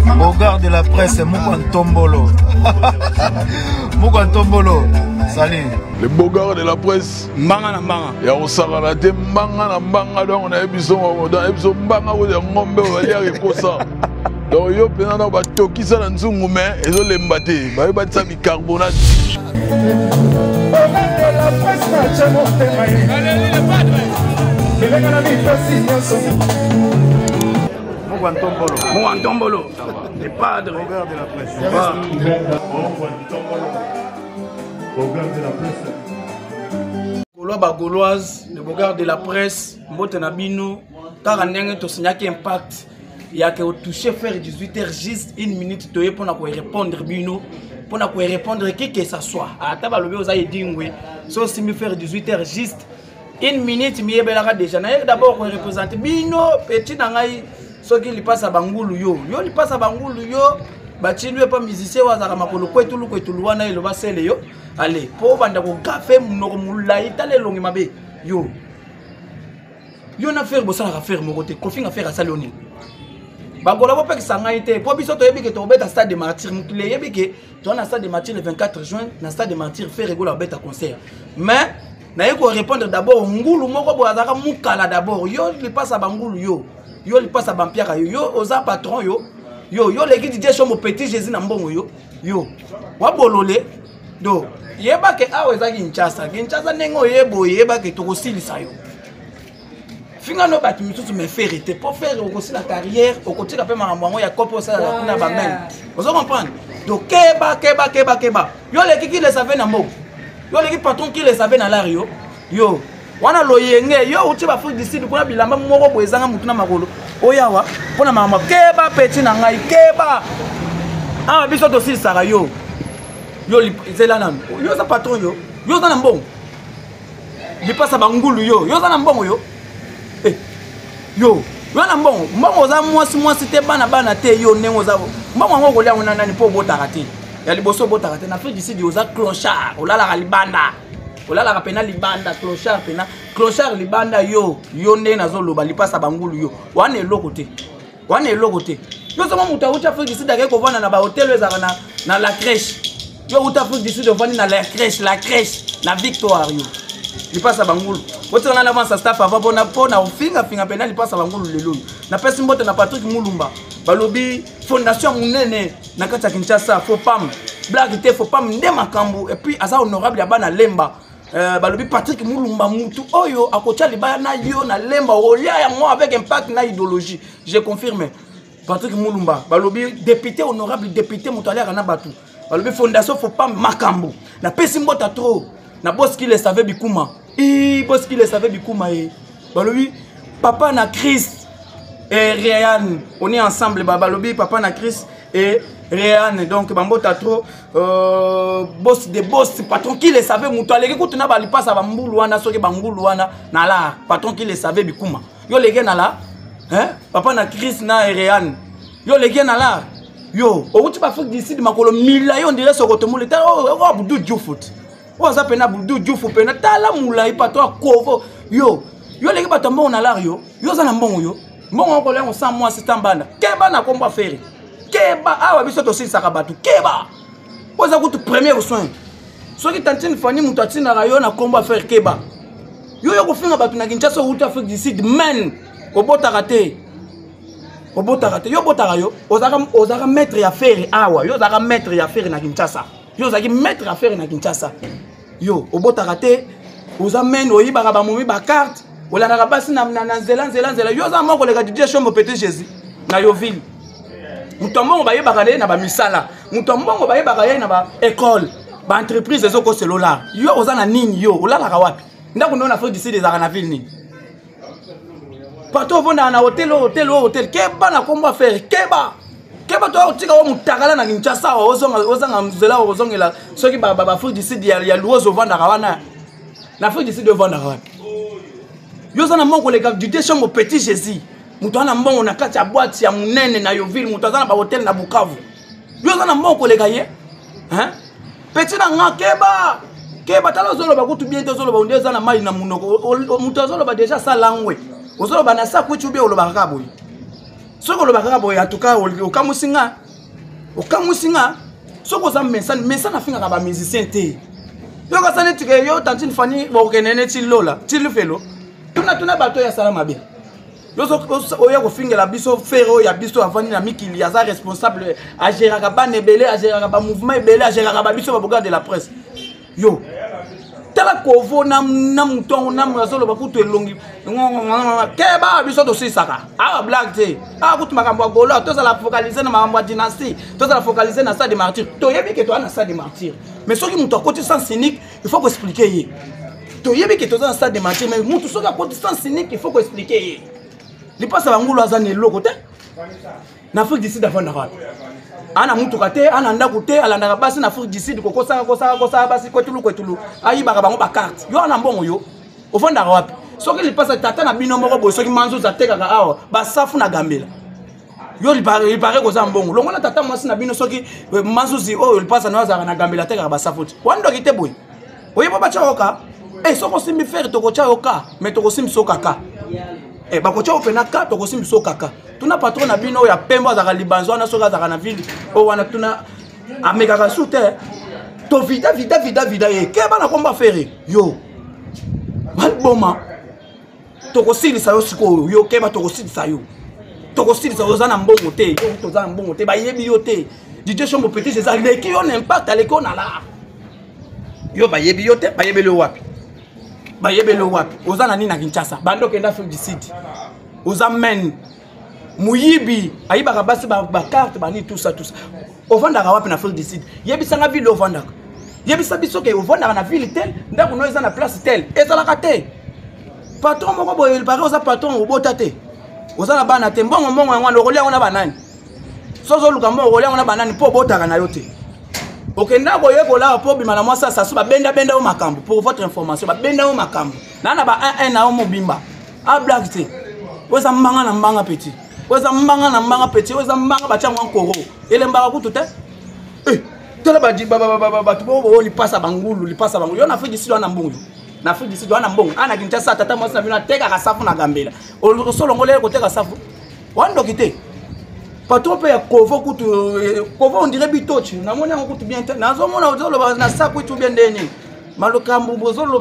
Bogard de la presse, Moukantombolo. Moukantombolo. Salut. Le Bogard de la presse. Mbanga na mbanga. Ya osakalate mbanga na mbanga donc na ebiso mbanga wo de ngombe wali kosa. Donc yo pena na batokisa na nzungu mais ezo lembate. Ba batisa bicarbonate. La presse na chamo temaye. Allez le padre. Venga na mi fascinación. Moukantombolo. Les padres. Bogard de la presse. Bogard de la presse. Gaulois ba Gauloise, le Bogard de la presse, mbote na bino, car ndenge to signaki impact. Il y a que toucher faire 18h juste une minute to pour na ko répondre bino, pour na ko répondre qui que ça soit. Ata ba lobi ozaye dingwe, so si mi faire 18h juste une minute mi ebelaka déjà. Na d'abord ko représenter bino petit na ngai so qui li passe à bangulu yo. Yo li passe à bangulu yo. Bachilwe pas musicien wazaka makolo kwetulu wana ilo basele yo. Allez, pour banda ko café munoko mulai tale longi mabe. Yo. Yo na faire bosala ka faire mokote, kofi nga faire asali oni. Bagola bo pek sanga ite, po biso to yebi ke to beta stade de martyr mutule yebi ke to na stade de martyr le 24 juin, na stade de martyr faire rigola beta concert. Mais na yeko répondre d'abord ngulu moko bo azaka mukala d'abord. Yo li passe à bangulu yo. Yo li passe à bampiaka yo. Yo oza patron yo. Yo les DJ show mo petit Jésus na mbongo yo wa bolole do yeba ke awe za Kinshasa nengo yeba ke tokosilisa yo finga no batu misusu me ferité pour faire aussi la carrière au côté pe marambo ya kopo ça na ba men vous comprendre do keba yo les qui le savait na mbongo yo les patron qui le savait na l'air yo wana loyenge yo uti ba fundi d'ici kuna bilamba moko boezanga mutuna makolo oyawa pona mama keba petit na ngai keba ah biso to si sara yo zela nan yo za patron yo za na mbongo li passa bangulu yo za na mbongo yo na mbongo za mwasi te bana te yo nengo za mbongo ngoko lia ona nani po botaka te ya liboso botaka te na fundi d'ici yo za clochard olala libanda olala ka pena libanda clochard libanda yo nde nazoloba lipasa bangulu yo wana eloko te yo sama muta uta Afrique du Sud dake ko vana na ba hotel ezaka na la crèche yo uta Afrique du Sud vani na la crèche na Victoire yo lipasa bangulu wote na avance staff avant pona ufinga pena lipasa bangulu lelo na pesi mbote na Patrick Mulumba balobi fondation munene na kati ya Kinshasa Fopam blague te Fopam nde makambu et puis asa honorable ya bana lemba balobi Patrick Mulumba mutu oyo akocha libaya na yo na lemba olia ya moi avec impact na idéologie je confirme Patrick Mulumba balobi député honorable député mutaliaka na batu balobi fondation faut pas makambo na pesi mbota trop na boss qui le savait bikuma boss qui le savait bikuma balobi papa na Chris et Ryan on est ensemble balobi papa na Chris et Ryan donc bambota trop boss de boss patron qui le savait mutualé écoute na bali passe ba mbulu wana soki ba mbulu wana na la patron qui le savait bikuma yo lege na la papa na Chris na Ryan yo lege na la yo outi ba fuck d'ici de makolo mila yo ndire sokoto muleta o budu jufut o za pena budu jufu pena tala mulai patron kovo yo lege batambo na la yo za na mbongo yo mbongo ko le on 100 mois c'est mbanda keba na komba faire keba awa biso to sin sakabatu keba oza kutu premier soin soki tantine fani mutu atina rayon na komba faire keba yo ko finga batu na Kinshasa ou Afrique du Sud men obota raté yo botaka yo ozaka maître ya faire awa yo ozaka maître ya faire na Kinshasa yo ozaki maître ya faire na Kinshasa yo obota raté oza men oyibaka ba momi ba carte olanga basi na nzela yo za moko le ka DJ show mo petit Jésus na yo ville mutombo ba yebaka le na ba misala mutombo ba yebaka ye na ba école ba entreprise ezoko celular yo oza na nini yo olala ka wapi ndako ndo na Afrique du Sud ezaka na ville nini partout vonda na hotel keba na komba faire keba to tika wa mutakala na Kinshasa ozanga mzela ozongela soki ba Afrique du Sud ya luozo vanda ka wana na Afrique du Sud vanda ka wapi yo za na mongo le du déchambre au petit Jésus mutu ana mbongo na kati ya boîte ya munene na Yoville mutu azana ba hotel na Bukavu yo za na mbongo le gaye petit na nga keba tala zolo ba kutu bien zolo ba ndeza na mai na munoko mutu zolo ba déjà ça langwe ozolo ba na sa kuchu bien oloba ka boyi Soko le bagara boy en tout cas au kamusinga. Au kamusinga. Soko za mensana na finga ka ba musicien te. Yo ka sane tike yo tantine fani bo kenene ti lola, ti le felo. Tuna bato ya salama bien. Yo so oya ko finga la biso fero ya biso avani na mikili ya za responsable a gérer ka ba nebele, a gérer ka ba mouvement ebele, a gérer ka ba biso ba boga de la presse. Yo tala kovo na mutongo na mrazolo bakutu elongi keba biso to sisaka a black te a kutu makambo ya golo to la focaliser na makambo ya dynastie to la focaliser na ça de martyr to yebi ke to na ça de martyr mais soki muto côté sans cynique il faut expliquer ye to yebi ke to na ça de martyr mais muto soki côté sans cynique il faut expliquer ye li pasa bangulu azane loko te na Afrique du Sud avant na rap ana mutu kate ana ndako te alandaka basi na Afrique du Sud kokosa basi kwetulu ayi baka bango ba carte yo ana mbongo yo ofanda wapi soki li pasa tata na bino moko boy soki manzo za teka ka awa ba safu na gambela yo li pare ko za mbongo longo na tata mwasi na bino soki manzo zi o li pasa na za na gambela teka ba safu wando kite boy oye baba chaoka soko simbi faire to ko chaoka mais to ko simbi sokaka bakocha opena ka to ko simbi sokaka tuna patron na bino ya pembo za libanzo na soka za na ville o wana tuna ameka ka sute to vida ke bana komba faire yo balboma to ko silisa yo siko yo ke ba to ko silisa yo za na mbongo te yo to za na mbongo te ba yebi yo te DJ Shombo petit c'est ça les qui ont impact les qu'on a là yo ba yebi yo te ba yebi le wapi ba yebi le wapi ozana ni na Kinshasa bando kenda Afrique du Sud ozamen muyibi ayibaka basi ba carte bani tout ça ovandaka wapi na Afrique du Sud yebisanga ville ovandaka yebisa biso ke ovandaka na ville tel ndako no eza na place tel ezalaka te patron moko boye pare oza patron obota te ozana bana te mbongo ngwana okolia ona banani sozo luka mbongo okolia ona banani po botaka na yo te okenda ko yekola po bima na mwasa sasu ba benda o makambo pour votre information ba benda o makambo nana ba 1 na o mobimba a blague te oza mbanga na mbanga petit oza mbanga na mbanga petit oza mbanga ba chango nkoro elembaka kutu te tala ba tu bo li passa bangulu yo na Afrique du Sud wana mbongo na Afrique du Sud wana mbongo ana Kinshasa tata mwasa bina teka ka safu na gambela o solongole ko teka safu wando kite patron pe ya kovo kutu kovo on dirait bitochi na mona kutu bien na mona ozolo na sapu tu bien ndeni malokambu bozolo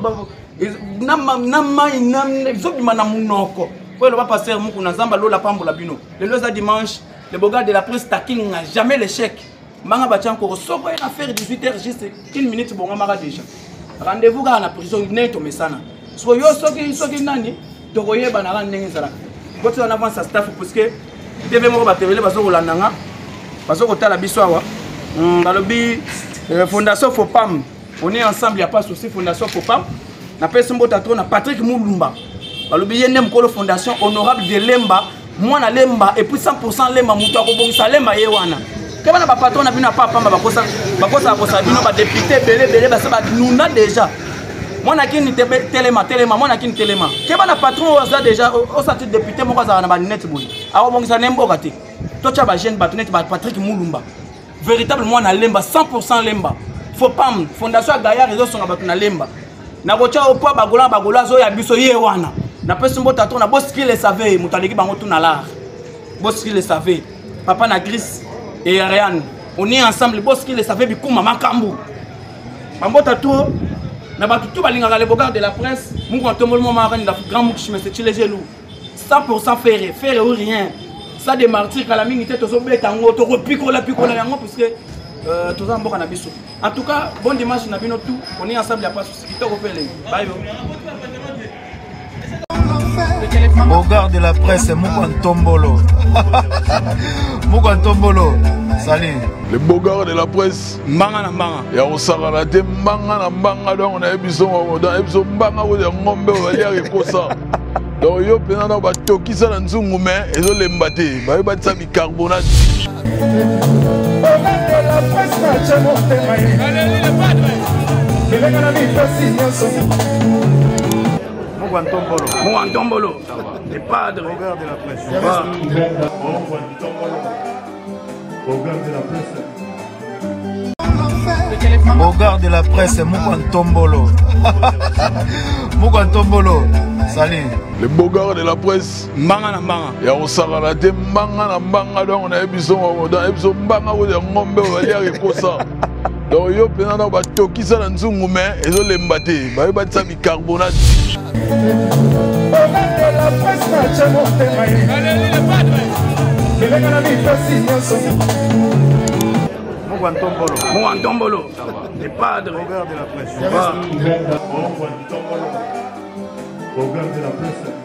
na zobima na munoko pour le passer muku na zamba lola pambola bino le loza dimanche le boga de la presse taking n'a jamais l'échec manga ba tian ko soko na faire 18h juste 1 minute bonga mara déjà rendez-vous ga na prison neto mesana so yo soki nani to koyeba na ndenge zala boto on avance à staff parce que devait mo ba tevele baso kolandanga baso kotala biso awa balobi fondation Fopam on est ensemble, il y a pas de souci fondation Fopam na pesa mbota to na Patrick Mulumba balobi yene mkolo fondation honorable de Lemba mwana Lemba et puis 100% Lemba muto akobongisa Lemba ye wana kebana ba patron na bino pa pamba bakosa bino ba député belé ba saba nuna déjà mwana kini telema mwana kini telema kebana patron oza déjà au sati député moko za na ba net boy akobongisa nemboka te to cha ba jeune ba net ba Patrick Mulumba véritable mwana Lemba 100% Lemba Fopam fondation Gaillard réseau songa ba na Lemba na kocha opa bagola zo ya biso ye wana na pesa mbota to na boski le savait mutaleki bango tout na l'art boski le savait papa na Gris et Ariane on est ensemble boski le savait bikuma makambu bambota to na batu tout balinga le bogar de la presse mungu ntombolo mo marani la grand mukshi mais c'est les genoux 100% faire ou rien ça des martyrs kala mingi te to so beta ngo to ko pikola yango parce que tout ça mboka na biso. En tout cas, bon dimanche na bino tout. On est ensemble, il n'y a pas de souci. Bye. Bogar de la presse, Moukantombolo. Moukantombolo. Salut. Le Bogar de la presse. Mbanga na mbanga. Ya osakala te mbanga na mbanga donc na ebiso mbanga wo de ngombe wo ya rekosa. Donc yo pena na ba tokisa na nzungu mais ezo lemba te. Ba ba tsa bicarbonate. Moukantombolo. Les padres. Bogar de la presse. Bogar de la presse, Moukantombolo. Moukantombolo. Salut. Le beau gars de la presse. Mbanga na mbanga. Ya osakana te mbanga na mbanga donc na ebiso dans ebiso mbanga wo de ngombe balia ekosa. Donc yo pena na batokisa na nzungu mais ezo lemba te. Ba batisa bicarbonate. La presse na chamo te mai. Allez le padre. Bilenga na mipasi nyonso. Mwantombolo. Le padre. Regard de la presse. Au revoir de la presse.